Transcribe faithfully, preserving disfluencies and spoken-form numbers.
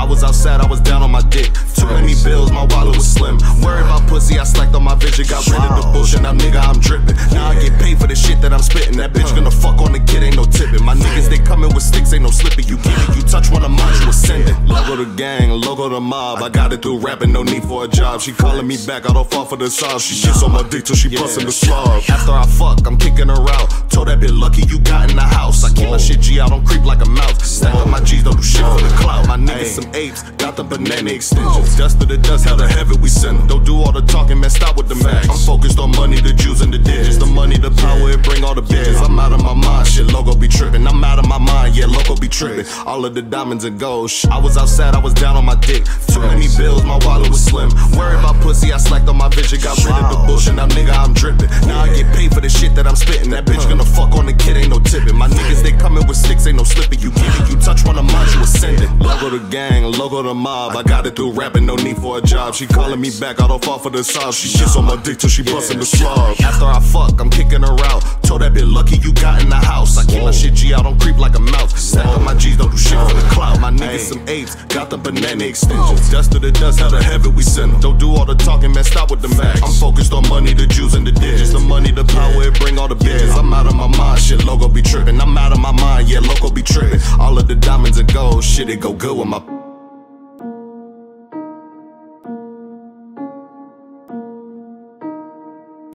I was outside, I was down on my dick. Too many bills, my wallet was slim. Worried about pussy, I slacked on my vision. Got rid of the bullshit, now nigga, I'm drippin'. Now I get paid for the shit that I'm spittin'. That bitch gonna fuck on the kid, ain't no tippin'. My niggas, they comin' with sticks, ain't no slippin'. You get it, you touch one of mine, you ascending. Logo the gang, logo the mob. I got it through rapping, no need for a job. She calling me back, I don't fall for the sauce. She shits on my dick till she bustin' the slob. After I fuck, I'm kicking her out. Told that bitch lucky you got in the house. I keep my shit G, I don't creep like a mouse. Stack up my G's, don't do shit for the clout. My niggas some apes, got the banana extensions. Dust to the dust, hell to heaven we send them. Don't do all the talking, man, stop with the max. I'm focused on money, the Jews and the digits. The money, the power, it bring all the bitches. I'm out of my mind, shit, logo be trippin'. I'm out of my mind, yeah, logo be trippin'. All of the diamonds and gold, shit. I was outside, I was down on my dick. Too many bills, my wallet was slim. Worried about pussy, I slacked on my vision. Got rid of the bullshit, now nigga, I'm drippin'. Now I get paid for the shit that I'm spittin'. That bitch gonna fuck on the kid, ain't no tippin'. My niggas, they comin' with sticks, ain't no slippin'. You get it, you touch one of mine, you ascending. Logo the gang, logo the mob. I got it through rapping, no need for a job. She calling me back, I don't fall for the sauce. She shits on my dick till she bustin' the slob. After I fuck, I'm kicking her out. Told that bitch lucky you got in the house. I keep my shit G, I don't creep like a mouse. Stack up my G's, don't do shit for the clout. My niggas some apes, got the banana extensions. Dust to the dust, hell to heaven we send them. Don't do all the talking, man, stop with the max. I'm focused on money, the Jews and the digits. The money, the power, it bring all the bitches. I'm out of my mind, shit, logo be trippin'. I'm out of my mind, yeah, logo be trippin'. All of the diamonds and gold, shit, it go good with my